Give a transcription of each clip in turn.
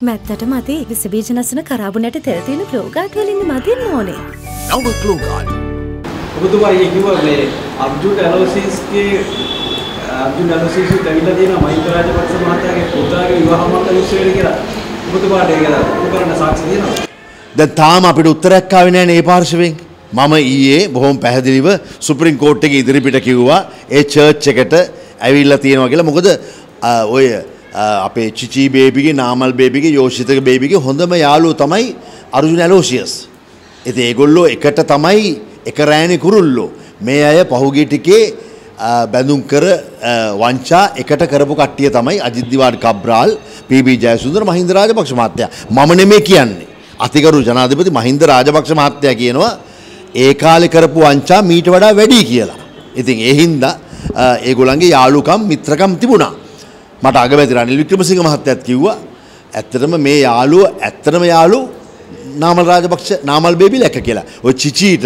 මැත්තට මදි විස බීජ නැසන කරාබුනට තෙල් තියෙන ක්ලෝගාඩ් වලින් මදින්න ඕනේ. නව ක්ලෝගාඩ්. ඔබතුමා කිව්වා මේ අර්ජුන් ඇලෝසිස්ගේ අර්ජුන් ඇලෝසිස් දෙවිලා තියෙනවා මහින්ද රාජපක්ෂ මහතාගේ පුතාගේ විවාහ මංගල උත්සවයට කියලා. ඔබතුමාට ඒක උපකරණ සාක්ෂි තියෙනවා. දැන් තාම අපිට උත්තරයක් ආවේ නැහැ මේ පාර්ශවයෙන්. මම ඊයේ බොහොම පැහැදිලිව සුප්‍රීම කෝර්ට් එකේ ඉදිරිපිට කිව්වා ඒ චර්ච් එකට ඇවිල්ලා තියෙනවා කියලා. මොකද ඔය අපේ චිචි බේබිගේ නාමල් බේබිගේ යෝෂිතක බේබිගේ හොඳම යාළුවෝ තමයි අර්ජුන ඇලෝසියස්. ඉතින් ඒගොල්ලෝ එකට තමයි එක රෑනේ කුරුල්ලෝ. මේ අය පහුගිය ටිකේ බැඳුම් කර වංචා එකට කරපු කට්ටිය තමයි අජිත් දිවාඩ් කබ්‍රාල්, පී.බී. ජයසුන්දර, මහින්ද රාජපක්ෂ මහත්තයා. මම නෙමෙයි කියන්නේ. අතිගරු ජනාධිපති මහින්ද රාජපක්ෂ මහත්තයා කියනවා ඒ කාලේ කරපු වංචා මීට වඩා වැඩි කියලා. ඉතින් ඒ හින්දා ඒගොල්ලන්ගේ යාළුකම් මිත්‍රකම් තිබුණා. මට අගමැති රනිල් වික්‍රමසිංහ මහත්තයාත් කිව්වා ඇත්තටම මේ යාළුව ඇත්තටම යාළු නාමල් රාජපක්ෂ නාමල් බේබි ලැක කියලා. ඔය චිචීට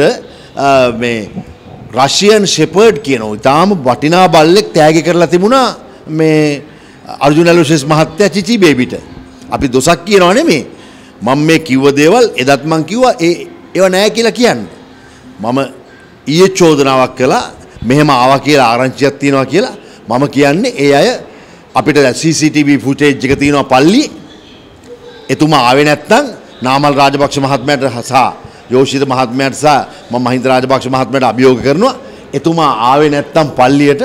මේ රෂියන් ෂෙපර්ඩ් කියන ඊටාම වටිනා බල්ලෙක් තෑගි කරලා තිබුණා මේ අර්ජුන ඇලෝසිස් මහත්තයා චිචි බේබිට. අපි දොසක් කියනවා නෙමෙයි. මම මේ කිව්ව දේවල් එදත් මං කිව්වා ඒව නෑ කියලා කියන්නේ. මම ඊයේ චෝදනාවක් කළා මෙහෙම ආවා කියලා ආරංචියක් තියෙනවා කියලා. මම කියන්නේ ඒ අය අපිට CCTV ෆුටේජ් එක තියෙනවා පල්ලියේ. එතුමා ආවේ නැත්නම් නාමල් රාජපක්ෂ මහත්මයාට සහ යෝෂිත මහත්මයාට සහ මම මහින්ද රාජපක්ෂ මහත්මයාට අභියෝග කරනවා. එතුමා ආවේ නැත්නම් පල්ලියට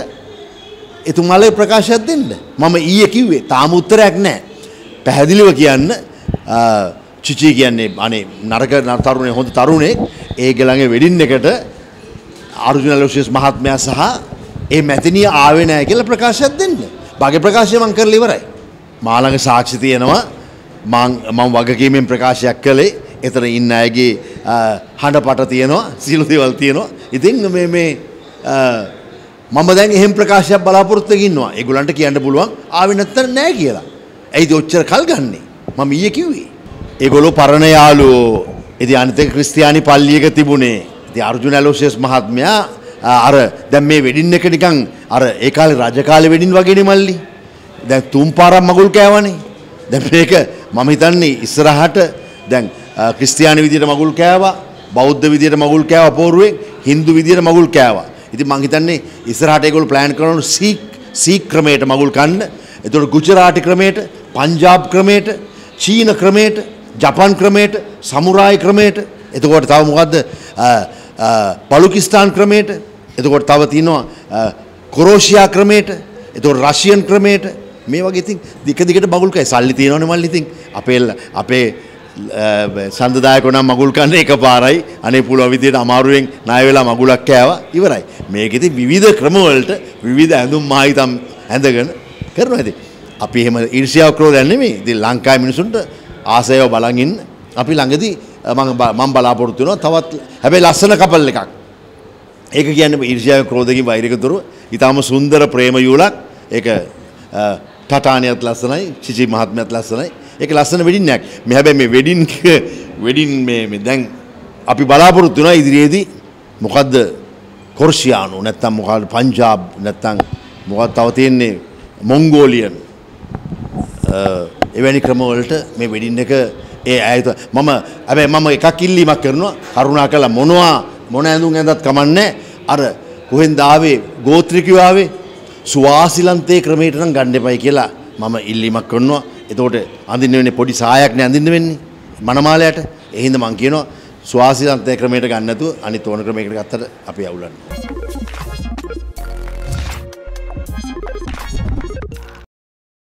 එතුමාලේ ප්‍රකාශයක් දෙන්න. මම ඊයේ කිව්වේ තාම උත්තරයක් නැහැ. පැහැදිලිව කියන්න චිචි කියන්නේ අනේ නරක තරුණේ හොඳ තරුණේ ඒගලගේ වෙඩින් එකට අර්ජුන ඇලෝසියස් මහත්මයා සහ ඒ මැතිනිය ආවේ නැහැ කියලා ප්‍රකාශයක් දෙන්න. බාගේ ප්‍රකාශය මම කරලා ඉවරයි. මා ළඟ සාක්ෂි තියෙනවා. මම වගකීමෙන් ප්‍රකාශයක් කළේ. එතන ඉන්න අයගේ හඬපට තියෙනවා, සීල දේවල් තියෙනවා. ඉතින් මේ මම දැන් එහෙම ප්‍රකාශයක් බලාපොරොත්තු වෙගෙන ඉන්නවා. ඒගොල්ලන්ට කියන්න පුළුවන් ආවේ නැත්තම් නැහැ කියලා. ඇයිද ඔච්චර කල් ගන්නෙ? මම ඊයේ කිව්වේ. ඒගොල්ලෝ පරණ යාළුවෝ. ඉතින් අනිත් එක ක්‍රිස්තියානි පල්ලියක තිබුණේ. ඉතින් අර්ජුන ඇලෝසියස් මහත්මයා අර දැන් මේ වෙඩින් එක නිකන් අර ඒ කාලේ රජ කාලේ වෙඩින් වගේනේ මල්ලි. දැන් තුන් පාරක් මගුල් කෑවනේ. දැන් මේක මම හිතන්නේ ඉස්සරහට දැන් ක්‍රිස්තියානි විදියට මගුල් කෑවා, බෞද්ධ විදියට මගුල් කෑවා පෝරුවෙන්, හින්දු විදියට මගුල් කෑවා. ඉතින් මම හිතන්නේ ඉස්සරහට ඒගොල්ලෝ ප්ලෑන් කරනවා සීක් ක්‍රමයට මගුල් කන්න. එතකොට ගුජරාටි ක්‍රමයට, පංජාබ් ක්‍රමයට, චීන ක්‍රමයට, ජපන් ක්‍රමයට, සමුරායි ක්‍රමයට, එතකොට තව මොකද්ද බලුකිස්තාන් ක්‍රමයට, එතකොට තව තියෙනවා කොරෝෂියා ක්‍රමයට, එතකොට රෂියන් ක්‍රමයට. මේ වගේ ඉතින් දික දිගට මගුල් කයි සල්ලි තියෙනවනේ මල්ලි. ඉතින් අපේ සඳදායකෝ නම් මගුල් කන්න එකපාරයි අනේ පුළුවන් විදියට අමාරුවෙන් ණය වෙලා මගුලක් කෑවා ඉවරයි. මේක ඉතින් විවිධ ක්‍රම වලට විවිධ ඇඳුම් මායිතම් ඇඳගෙන කරනවා. ඉතින් අපි එහෙම ඊර්ෂ්‍යාව ක්‍රෝධයක් නෙමෙයි. ඉතින් ලංකාවේ මිනිසුන්ට ආසයව බලන් ඉන්න අපි ළඟදී මම බලාපොරොත්තු වෙනවා තවත් හැබැයි ලස්සන කපල් එකක්. ඒක කියන්නේ ඊර්ෂ්‍යාව ක්‍රෝධකින් වෛරකතුරු ඊටාම සුන්දර ප්‍රේම යුලක්. ඒක ටටානියත් ලස්සනයි, චිචි මහත්මයාත් ලස්සනයි. ඒක ලස්සන වෙඩින් එකක්. මේ හැබැයි මේ වෙඩින් මේ දැන් අපි බලාපොරොත්තු වෙනවා ඉදිරියේදී මොකද්ද කොර්ෂියානු නැත්තම් මොකද්ද පංජාබ් නැත්තම් මොකක්ද තව තියෙන්නේ මොංගෝලියන් එවැනි ක්‍රම වලට මේ වෙඩින් එක ඒ ඇයිද හැබැයි මම එකක් ඉල්ලීමක් කරනවා කරුණාකරලා මොන ඇඳුම් ඇඳත් කමන්නේ අර කොහෙන්ද ආවේ ගෝත්‍රිකයෝ ආවේ සුවාසිලන්තේ ක්‍රමයට නම් ගන්න එපයි කියලා මම ඉල්ලීමක් කරනවා. එතකොට අඳින්න වෙන්නේ පොඩි සායක් නේ අඳින්න වෙන්නේ මනමාලයට. ඒ හින්දා මම කියනවා සුවාසිලන්තේ ක්‍රමයට ගන්න නැතුව අනිත් ඕන ක්‍රමයකට ගත්තට අපි අවුලන්නේ.